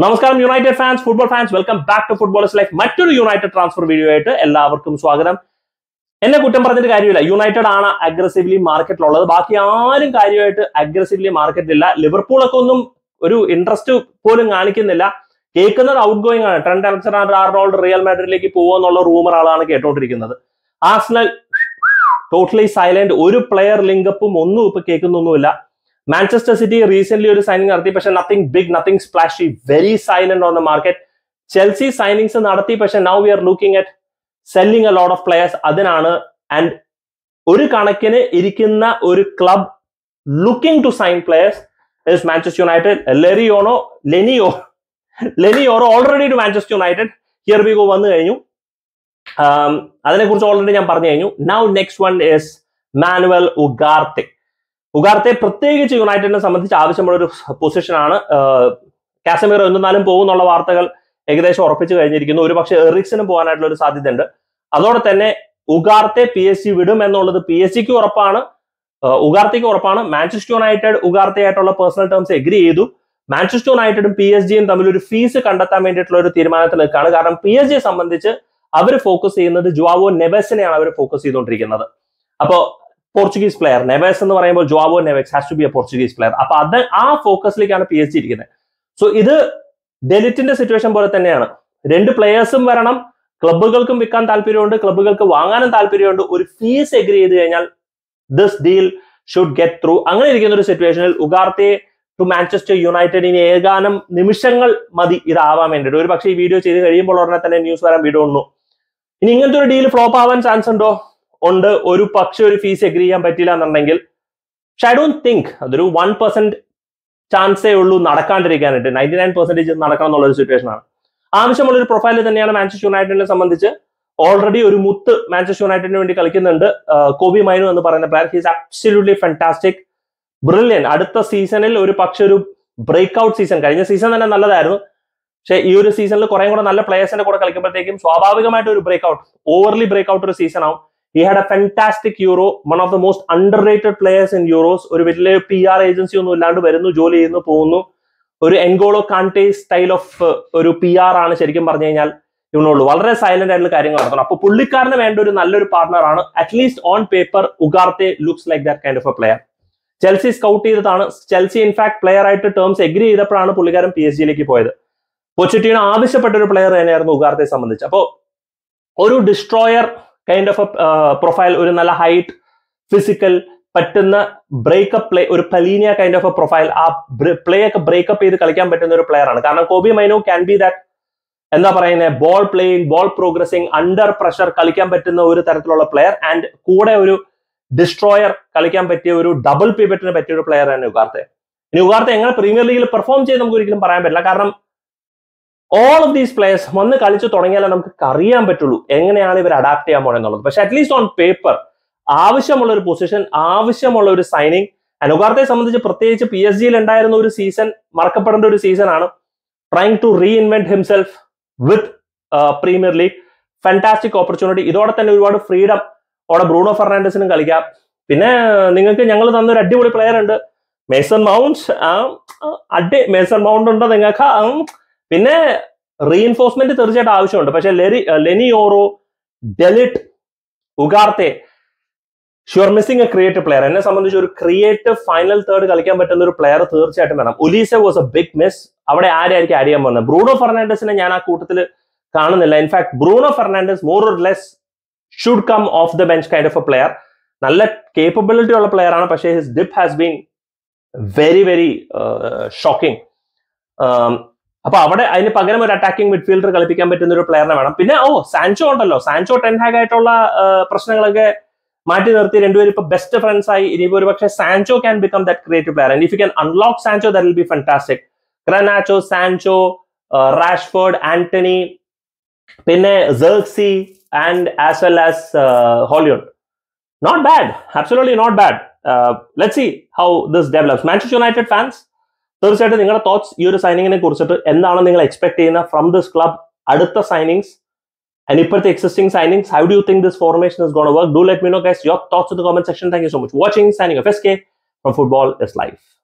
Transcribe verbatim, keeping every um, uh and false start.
നമസ്കാരം united fans, football fans, welcome back to footballers life. മറ്റൊരു united transfer video ആയിട്ട് എല്ലാവർക്കും സ്വാഗതം. എന്നെ കുറ്റം പറഞ്ഞിട്ട് കാര്യമില്ല, യുണൈറ്റഡ് ആണ് അഗ്രസീവ്ലി മാർക്കറ്റിലുള്ളത്. ബാക്കി ആരും കാര്യമായിട്ട് അഗ്രസീവ്ലി മാർക്കറ്റിലില്ല. ലിവർപൂളൊക്കെ ഒന്നും ഒരു ഇൻട്രസ്റ്റ് പോലും കാണിക്കുന്നില്ല. കേൾക്കുന്നത് ഔട്ട് ഗോയിങ് ആണ്. ട്രെന്റ് അലക്സാണ്ടർ-ആർണോൾഡ് റിയൽ മാഡ്രിഡിലേക്ക് പോകുമെന്നുള്ള റൂമർ ആളാണ് കേട്ടോണ്ടിരിക്കുന്നത്. ആർസണൽ ടോട്ടലി സൈലന്റ്, ഒരു പ്ലെയർ ലിങ്കപ്പും ഒന്നും ഇപ്പൊ കേൾക്കുന്നൊന്നുമില്ല. Manchester City recently ഒരു സൈനിങ് നടത്തി, പക്ഷെ nothing big, nothing splashy, very silent on the market. Chelsea signings നടത്തി, പക്ഷെ now we are looking at selling a lot of players. അതിനാണ് ആൻഡ് ഒരു കണക്കിന് ഇരിക്കുന്ന ഒരു club looking to sign players is Manchester United. ലെറിയോണോ ലെനിയോ ലെനിയോറോ already to Manchester United. Here we go വന്നു കഴിഞ്ഞു. അതിനെ കുറിച്ച് ഓൾറെഡി ഞാൻ പറഞ്ഞു കഴിഞ്ഞു. Now next one is Manuel Ugarte. Ugarte പ്രത്യേകിച്ച് യുണൈറ്റഡിനെ സംബന്ധിച്ച് ആവശ്യമുള്ള ഒരു പൊസിഷനാണ്. കാസമിറോ എന്തെന്നാലും പോകുന്നുള്ള വാർത്തകൾ ഏകദേശം ഉറപ്പിച്ചു കഴിഞ്ഞിരിക്കുന്നു. ഒരു പക്ഷേ എറിക്സിനും പോകാനായിട്ടുള്ള ഒരു സാധ്യതയുണ്ട്. അതോടെ തന്നെ ഉഗാർത്തെ പി എസ് ജി വിടും എന്നുള്ളത് പി എസ് ജിക്ക് ഉറപ്പാണ്, ഉഗാർത്തേക്ക് ഉറപ്പാണ്. മാഞ്ചസ്റ്റർ യുണൈറ്റഡ് ഉഗാർത്തെ ആയിട്ടുള്ള പേഴ്സണൽ ടേംസ് എഗ്രി ചെയ്തു. മാഞ്ചസ്റ്റർ യുണൈറ്റഡും പി എസ് ജിയും തമ്മിൽ ഒരു ഫീസ് കണ്ടെത്താൻ വേണ്ടിയിട്ടുള്ള ഒരു തീരുമാനത്തിൽ നിൽക്കുകയാണ്. കാരണം പി എസ് ജിയെ സംബന്ധിച്ച് അവർ ഫോക്കസ് ചെയ്യുന്നത് ജുവാവോ നെവസിനെയാണ് അവർ ഫോക്കസ് ചെയ്തുകൊണ്ടിരിക്കുന്നത്. അപ്പോ പോർച്ചുഗീസ് പ്ലെയർ നെവസ് എന്ന് പറയുമ്പോൾ Joao Neves has to be a Portuguese player. അപ്പൊ അത് ആ ഫോക്കസിലേക്കാണ് പി എസ് ജി ഇരിക്കുന്നത്. സോ ഇത് ഡെലിറ്റിന്റെ സിറ്റുവേഷൻ പോലെ തന്നെയാണ്. രണ്ട് പ്ലെയേഴ്സും വരണം, ക്ലബ്ബുകൾക്കും വിൽക്കാൻ താല്പര്യമുണ്ട്, ക്ലബ്ബുകൾക്ക് വാങ്ങാനും താല്പര്യമുണ്ട്. ഒരു ഫീസ് എഗ്രി ചെയ്ത് കഴിഞ്ഞാൽ this deal should get through. അങ്ങനെ ഇരിക്കുന്ന ഒരു സിറ്റുവേഷനിൽ ഉഗാർത്തെ ടു മാഞ്ചസ്റ്റർ യുണൈറ്റഡിന് ഏകാനും നിമിഷങ്ങൾ മതി ഇതാവാൻ വേണ്ടിയിട്ട്. ഒരു പക്ഷേ ഈ വീഡിയോ ചെയ്ത് കഴിയുമ്പോൾ ഉടനെ തന്നെ ന്യൂസ് വരാൻ വീഡിയോ ഉണ്ടോ. ഇനി ഇങ്ങനത്തെ ഒരു ഡീൽ ഫ്ലോപ്പ് ആവാൻ ചാൻസ് ഉണ്ടോ? ഉണ്ട്. ഒരു പക്ഷെ ഒരു ഫീസ് എഗ്രി ചെയ്യാൻ പറ്റില്ല എന്നുണ്ടെങ്കിൽ, പക്ഷെ ഐ ഡോണ്ട് തിങ്ക് അതൊരു വൺ പെർസെന്റ് ചാൻസേ ഉള്ളൂ നടക്കാണ്ടിരിക്കാനായിട്ട്. നയൻറ്റി നയൻ പെർസെന്റേജ് നടക്കണം എന്നുള്ള ഒരു സിറ്റുവേഷൻ ആണ്. ആവശ്യമുള്ള ഒരു പ്രൊഫൈൽ തന്നെയാണ് മാഞ്ചസ്റ്റർ യുണൈറ്റഡിനെ സംബന്ധിച്ച്. ഓൾറെഡി ഒരു മുത്ത് മാഞ്ചസ്റ്റർ യുണൈറ്റഡിന് വേണ്ടി കളിക്കുന്നുണ്ട്, കോബി മൈനു എന്ന് പറയുന്ന player. He's absolutely fantastic, brilliant. അടുത്ത സീസണിൽ ഒരു പക്ഷെ ഒരു ബ്രേക്ക് ഔട്ട് സീസൺ, കഴിഞ്ഞ സീസൺ തന്നെ നല്ലതായിരുന്നു, പക്ഷെ ഈ ഒരു സീസണിൽ കുറെ കൂടെ നല്ല പ്ലേയേഴ്സിന്റെ കൂടെ കളിക്കുമ്പോഴത്തേക്കും സ്വാഭാവികമായിട്ട് ഒരു break out, overly break out ഒരു സീസൺ ആവും. He had a fantastic Euro, one of the most underrated players in Euros. ഒരു വലിയ പി ആർ ഏജൻസി ഒന്നും ഇല്ലാണ്ട് വരുന്നു, ജോലി ചെയ്യുന്നു, പോകുന്നു. ഒരു എൻഗോളോ കാണ്ടെ സ്റ്റൈൽ ഓഫ് ഒരു പി ആർ ആണ് ശരിക്കും പറഞ്ഞു കഴിഞ്ഞാൽ ഇവനുള്ളൂ. വളരെ സൈലന്റ് ആയിട്ടുള്ള കാര്യങ്ങൾ നടത്തണം. അപ്പൊ പുള്ളിക്കാരന് വേണ്ട ഒരു നല്ലൊരു പാർട്ണർ ആണ്. At least on paper Ugarte looks like that kind of a player. Chelsea scout ചെയ്തതാണ്. ചെൽസി ഇൻഫാക്ട് പ്ലെയർ ആയിട്ട് ടേംസ് എഗ്രി ചെയ്തപ്പോഴാണ് പുള്ളിക്കാരൻ പി എസ് ജിയിലേക്ക് പോയത്. പൊച്ചറ്റിനോ ആവശ്യപ്പെട്ട ഒരു പ്ലെയർ തന്നെയായിരുന്നു ഉഗാർത്തെ സംബന്ധിച്ച്. അപ്പോ ഒരു ഡിസ്ട്രോയർ കൈൻഡ് ഓഫ് പ്രൊഫൈൽ, ഒരു നല്ല ഹൈറ്റ്, ഫിസിക്കൽ, പറ്റുന്ന ബ്രേക്കപ്പ് പ്ലേ, ഒരു Palhinha kind of a profile. ആ പ്ലേ ഒക്കെ ബ്രേക്കപ്പ് ചെയ്ത് കളിക്കാൻ പറ്റുന്ന ഒരു പ്ലെയർ ആണ്. കാരണം Kobbie Mainoo can be that, എന്താ പറയുന്നത്, ball playing, ball progressing, under pressure കളിക്കാൻ പറ്റുന്ന ഒരു തരത്തിലുള്ള പ്ലെയർ. ആൻഡ് കൂടെ ഒരു ഡിസ്ട്രോയർ കളിക്കാൻ പറ്റിയ ഒരു ഡബിൾ പിവറ്റിന് പറ്റിയ ഒരു പ്ലെയർ ആണ് ഉഗാർത്തെ. ഇനി ഉഗാർത്തെ എങ്ങനെ പ്രീമിയർ ലീഗിൽ പെർഫോം ചെയ്ത് നമുക്ക് ഒരിക്കലും പറയാൻ പറ്റില്ല. കാരണം ഓൾ ഓഫ് ദീസ് പ്ലേയേഴ്സ് വന്ന് കളിച്ച് തുടങ്ങിയാലേ നമുക്ക് അറിയാൻ പറ്റുള്ളൂ എങ്ങനെയാണ് ഇവർ അഡാപ്റ്റ് ചെയ്യാൻ പോകുന്നത്. പക്ഷെ അറ്റ്ലീസ്റ്റ് ഓൺ പേപ്പർ ആവശ്യമുള്ള ഒരു പൊസിഷൻ, ആവശ്യമുള്ള ഒരു സൈനിങ്. ആൻഡ് ഉഗാർത്തെ സംബന്ധിച്ച് പ്രത്യേകിച്ച് പി എസ് ജിയിൽ ഉണ്ടായിരുന്ന ഒരു സീസൺ മറക്കപ്പെടേണ്ട ഒരു സീസൺ ആണ്. Trying to reinvent himself with Premier League, fantastic opportunity. ഇതോടെ തന്നെ ഒരുപാട് ഫ്രീഡം അവിടെ ബ്രൂണോ ഫെർണാണ്ടസിനും കളിക്കാം. പിന്നെ നിങ്ങൾക്ക് ഞങ്ങൾ തന്നൊരു അടിപൊളി പ്ലെയർ ഉണ്ട്, മേസൺ മൗണ്ട്. അടി മേസൺ മൗണ്ട് ഉണ്ടോ നിങ്ങൾക്ക്? പിന്നെ റീഇൻഫോഴ്സ്മെന്റ് തീർച്ചയായിട്ടും ആവശ്യമുണ്ട്. പക്ഷെ ലെറി Leny Yoro, de Ligt, Ugarte, sure missing a creative player. എന്നെ സംബന്ധിച്ച് ഒരു ക്രിയേറ്റീവ് ഫൈനൽ തേർഡ് കളിക്കാൻ പറ്റുന്ന ഒരു പ്ലെയർ തീർച്ചയായിട്ടും വേണം. Olise was a big miss. അവിടെ ആരായിരിക്കും ആഡ് ചെയ്യാൻ പോകുന്നത്? ബ്രൂണോ ഫെർണാണ്ടസിനെ ഞാൻ ആ കൂട്ടത്തിൽ കാണുന്നില്ല. In fact Bruno Fernandes more or less should come off the bench kind of a player. നല്ല കേപ്പബിലിറ്റി ഉള്ള പ്ലെയർ ആണ്, പക്ഷേ his dip has been very very shocking. അപ്പൊ അവിടെ അതിന് പകരം ഒരു അറ്റാക്കിംഗ് മിഡ്ഫീൽഡർ കളിപ്പിക്കാൻ പറ്റുന്ന ഒരു പ്ലെയറിനെ വേണം. പിന്നെ ഓ സാൻചോ ഉണ്ടല്ലോ, സാൻചോ ടെൻഹാഗ് ആയിട്ടുള്ള പ്രശ്നങ്ങളൊക്കെ മാറ്റി നിർത്തി രണ്ടുപേരും ഇപ്പൊ ബെസ്റ്റ് ഫ്രണ്ട്സ് ആയി. ഇനിയിപ്പോ ഒരു പക്ഷേ Sancho can become that creative player. And if you can unlock Sancho that will be fantastic. Garnacho, Sancho, Rashford, Antony, പിന്നെ Zirkzee and as well as Hojlund. Not bad, absolutely not bad. Let's see how this develops. Manchester United fans, തീർച്ചയായിട്ടും നിങ്ങളുടെ thoughts ഈ ഒരു സൈനിങ്ങിനെ കുറിച്ചിട്ട് എന്താണ് നിങ്ങൾ expect ചെയ്യുന്ന from this club? അടുത്ത സൈനിങ്സ് ആൻഡ് ഇപ്പോഴത്തെ existing signings, how do you think this formation is gonna work? Do let me know guys your thoughts in the comment section. Thank you so much watching. Signing off S K from football is life.